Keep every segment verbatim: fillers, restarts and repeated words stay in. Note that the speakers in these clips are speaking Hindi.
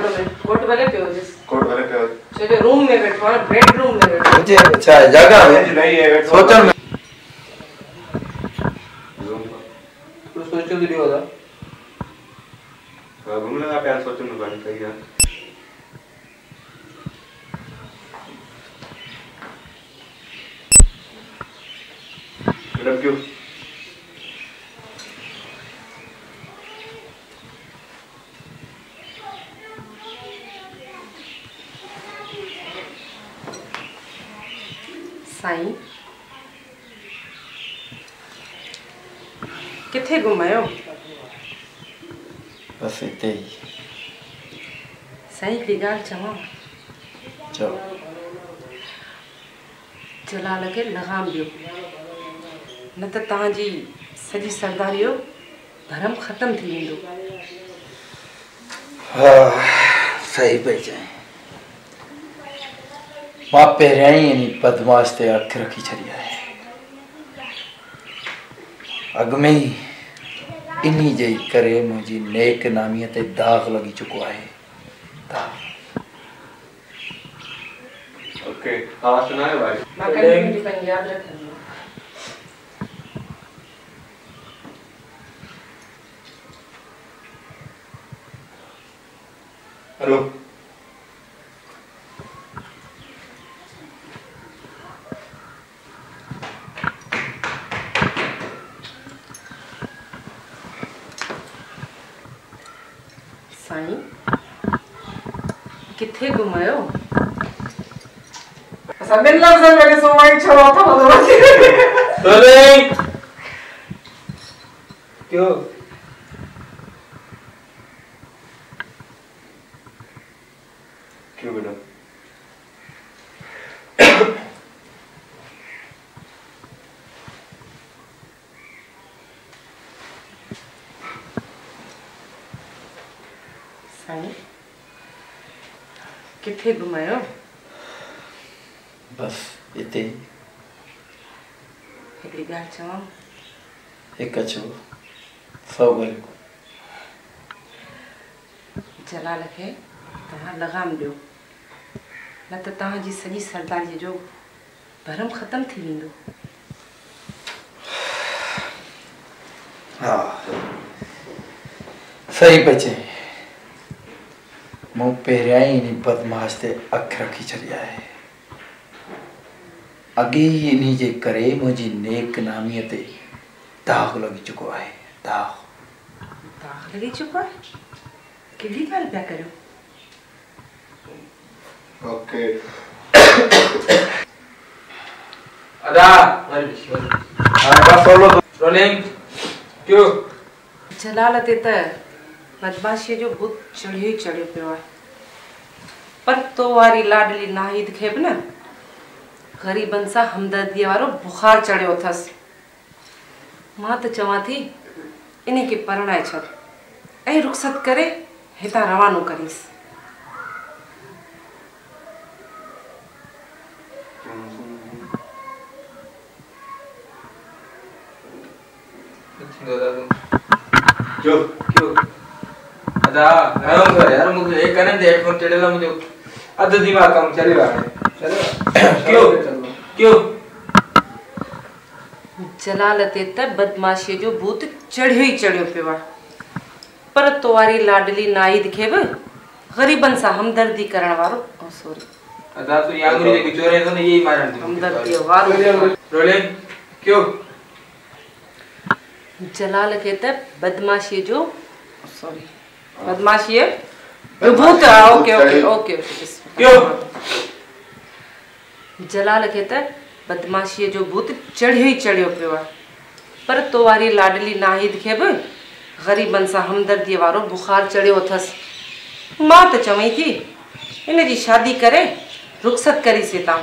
कोर्ट में कोर्ट वाले पे हो जिस कोर्ट वाले पे हो चलो रूम में बैठो और बेडरूम में बैठो मुझे अच्छा जगह में नहीं है सोचो में रूम तो सोचो वीडियो होगा हां घूमने का प्यार सोचो में बन सही है मैडम क्यों साईं किथे घुमायो बस इतने ही साईं की गाल चवा चलो जलाल के लगाम दियो न त तव्हांजी सॼी सरदारी जो धर्म ख़त्म थी वेंदो हाँ सही पे जाए मां पहिरियां ई इन बदमाश ते अख रखी छॾी आहे अॻ में ई इन्ही जे करे मुंहिंजी नेक नामीअ ते दाग़ लॻी चुको आहे दाग़ ओके हाँ सुनाए भाई मां कॾहिं पंहिंजी यादि रखंदी हेलो साईं किथे घुमायो असां ॿिनि लफ़्ज़नि में ॾिसो वही छड़ो अथव रोलिंग क्यों क्यों बेटा साईं किथे घुमायो बस इते हिकिड़ी ॻाल्हि चवां हिकु छो सौ ॻाल्हियूं जलाल खे तव्हां लगाम ॾियो न त तव्हांजी सॼी सरदारीअ जो भरम ख़त्म थी वेंदो हाँ सही पे चई मूं पहिरियां ई इन बदमाश ते अख रखी छॾी आहे अॻे ई इन्ही जे करे मुंहिंजी नेक नामीअ ते दाग़ लॻी चुको आहे दाग़ दाग़ लॻी चुको आहे कहिड़ी ॻाल्हि पिया करियो ओके अदा हाँ बस सोलो रोलिंग क्यों जलाल ते त बदमाशीअ जो भूत चढ़ियो ई चढ़ियो पियो आहे पर तो वारी लाडली नाहिद खे बि न ग़रीबनि सां हमदर्दीअ वारो बुखार चढ़ियो अथसि मां त चवां थी इन खे परणाए छॾ ऐं रुख़सत करे हितां रवानो करीसि क्यों क्यों अदा हम कर यार मुझे एक करने दे हेडफोन चढ़ेला मुझे अध दिमाग काम चले रहा है चलो क्यों क्यों जलाल ते त बदमाशीअ जो भूत चढ़ियो ई चढ़ियो पियो आहे पर तो वारी लाडली नाहिद खे बि ग़रीबनि सां हमदर्दी करण वारो ओ सॉरी अदा तू यांगुरी जे बिचोरे तो यही मारन दी हमदर्दी वारो रोलिंग क्यों जलाल खे त बदमाशीअ जो सॉरी बदमाशीअ जो भूत ओके ओके ओके क्यों जलाल खे त बदमाशीअ जो भूत चढ़ियो ई चढ़ियो पियो आहे पर तो वारी लाडली नाहिद खे बि ग़रीबनि सां हमदर्दीअ वारो बुखार चढ़ियो अथसि मां त चवई थी इन जी शादी करे रुख़सत करीसि हितां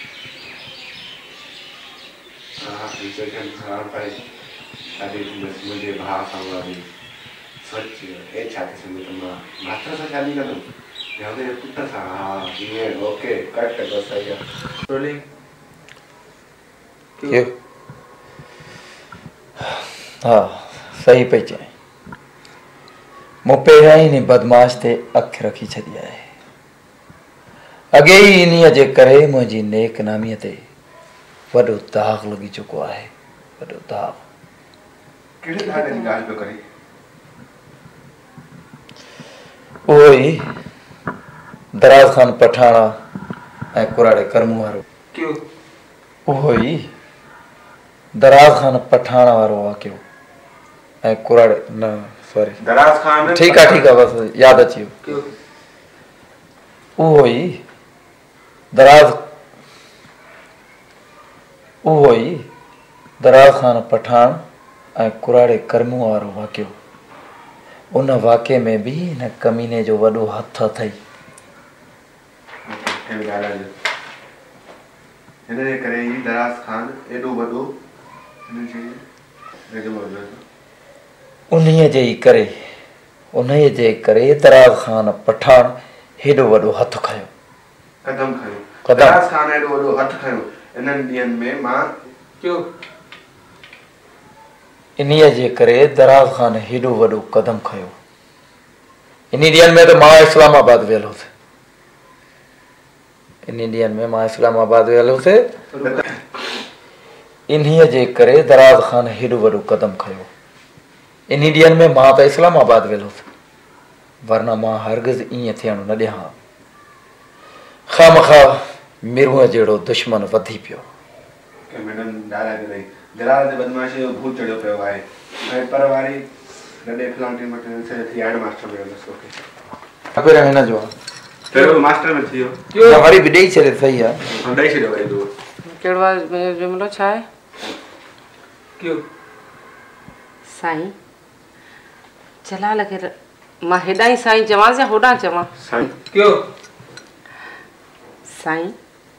हाँ रिसेशन हाँ भाई शादी मुझे भाव संवादी सच ए छाती से मुझे माँ मात्रा से शादी कर दूँ यहाँ पे पुत्र था हाँ ये ओके कट कर बस आइए रोलिंग क्यों हाँ सही पे चए मूं पहिरियां ई इन बदमाश ते अखि रखी छॾी आहे। अॻे ई इन्हीअ जे करे मुंहिंजी नेक नामीअ ते वॾो दाग़ लॻी चुको आहे, वॾो दाग़। कहिड़े दाग़ जी ॻाल्हि पियो करे? उहो ई दराज़ ख़ान पठाणा ऐं कुराड़े कर्मू वारो। क्यों? उहो ई दराज़ ख़ान पठाणा वारो वाक़ियो ऐं कुराड़े न सॉरी दराज़ ख़ान। ठीकु आहे ठीकु आहे बसि यादि अची वियो। क्यों? उहो ई दराज़ उहो ई दराज़ ख़ान पठाण ऐं कुराड़े कर्मू वारो वाक़ियो। उन वाक़े में बि हिन कमीने जो वॾो हथु अथई। हिन जे करे ई दराज़ ख़ान एॾो वॾो उन्हीअ जे ई करे उन्हीअ जे करे दराज़ ख़ान पठाण हेॾो वॾो हथु खयो, कदम खयो। कदम। दराज़ ख़ान एॾो वॾो हथु खयो। इन्हनि ॾींहंनि में मां क्यों? इन्हीअ जे करे दराज़ ख़ान हेॾो वॾो कदम खयो। इन ॾींहंनि में त मां इस्लामाबाद वियल हुउसि। इन ॾींहंनि में मां इस्लामाबाद वियल हुउसि। इन्हीअ जे करे दराज़ ख़ान हेॾो वॾो कदम खयो। इन ॾींहंनि में मां त इस्लामाबाद वियल हुउसि, वरना मां हरगिज़ ईअं थियणु न ॾियां। ख़ामख़ा मिरूअ जहिड़ो दुश्मन वधी पियो। दराज़ जे बदमाशी जो भूत चढ़ियो पियो आहे। ऐं पर वारी नंढे फ्लांटी मटे थी हेड मास्टर में वियुसि। ओके पहिरियों हिन जो पहिरियों मास्टर में थी वियो। क्यों? वरी बि ॾेई छॾे। सही आहे, हम ॾेई छॾियो वरी दो। कहिड़ो आहे जुमिलो छा आहे? क्यों? साईं जलाल खे मां हेॾा ई साईं चवां या होॾां चवां? साईं। क्यों? साईं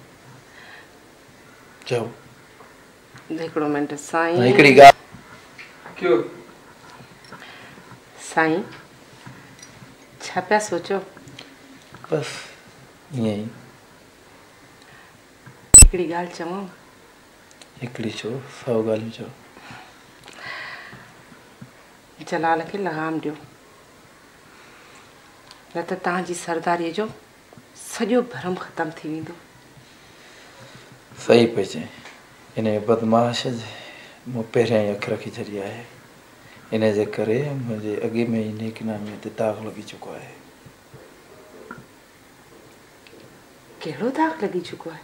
चओ हिकिड़ो मिंट। साईं हिकिड़ी ॻाल्हि। क्यों? साईं छा पिया सोचो? बसि ईअं ई हिकिड़ी ॻाल्हि चवां? हिकिड़ी चओ, सौ ॻाल्हियूं चओ। जलाल खे लगाम ॾियो, न त तव्हांजी सरदारीअ जो सॼो भरम ख़तमु थी वेंदो। सही पई चई। इन बदमाश जे मूं पहिरियां ई अखि रखी छॾी आहे। इन जे करे मुंहिंजे अॻे में ई नेक नामीअ ते दाग़ लॻी चुको आहे। कहिड़ो दाग़ लॻी चुको आहे?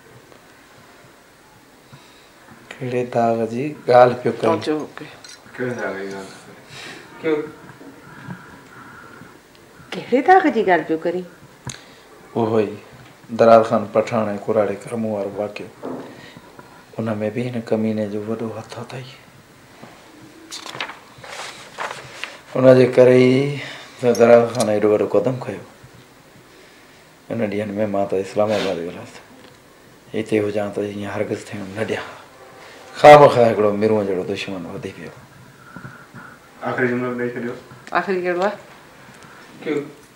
कहिड़े दाग़ जी ॻाल्हि पियो कयो? कहिड़े दाग़ जी ॻाल्हि? क्यों? कहिड़े दाग़ जी ॻाल्हि पियो करी? उहो ई दराज़ ख़ान पठाण ऐं कुराड़े कर्मू वारो वाक़ियो। उन में बि हिन कमीने जो वॾो हथु अथई। उन जे करे ई दराज़ ख़ान एॾो वॾो कदम खयो। इन ॾींहंनि में मां त इस्लामाबाद वियल हुअसि। हिते हुजां त हीअं हरगिज़ थियणु न ॾियां। ख़ामख़ा हिकिड़ो मिरूअ जहिड़ो दुश्मन वधी पियो। आख़िरी जुमिलो ॾेई छॾियो। आख़िरी कहिड़ो आहे? क्यों?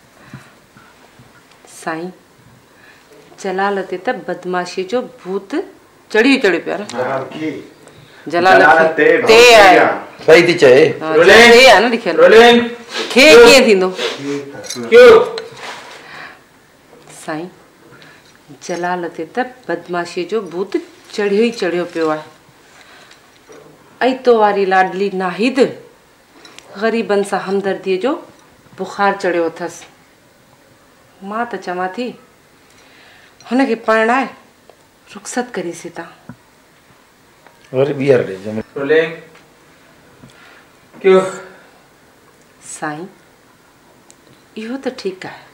साईं जलाल ते त बदमाशी जो भूत चढ़ी चढ़ी पियो आहे। जलाल ते आहे। सही थी चए। ते आहे न लिखियल। रोलिंग। खे कीअं थींदो? क्यों? साईं जलाल ते त बदमाशी जो भूत चढ़ियो ई चढ़ियो पियो आहे। ऐं तो वारी लाडली नाहिद ग़रीबनि सां हमदर्दीअ जो बुखार चढ़ियो अथसि। मां त चवां थी हुनखे परणाए रुख़सत करीसीं था। वरी ॿीहर ॾे। रोलिंग। क्यों? साईं इहो त ठीकु आहे।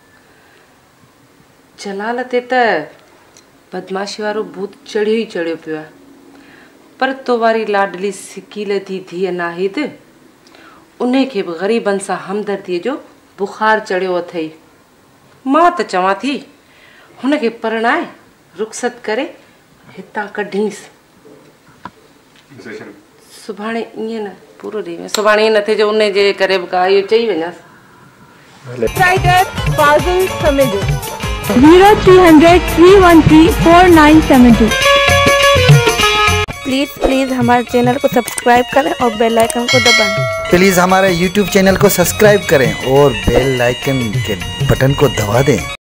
जलाल ते त बदमाशी वारो भूत चढ़ियो ई चढ़ियो पियो आहे, पर तो वारी लाडली सिकील जी धीअ नाहिद उन खे बि ग़रीबनि सां हमदर्दीअ जो बुखार चढ़ियो अथई। मां त चवां थी हुनखे परणाए रुख़सत करे हितां कढींसि। सुभाणे ईअं न पूरो ॾींहुं सुभाणे ईअं न थिए जो उन जे करे बि का इहो चई वञासि। zero three hundred three one three four nine seven two please please हमारे चैनल को सब्सक्राइब करें और बेल आइकन को दबाएं। प्लीज़ हमारे यूट्यूब चैनल को सब्सक्राइब करें और बेल आइकन के बटन को दबा दें।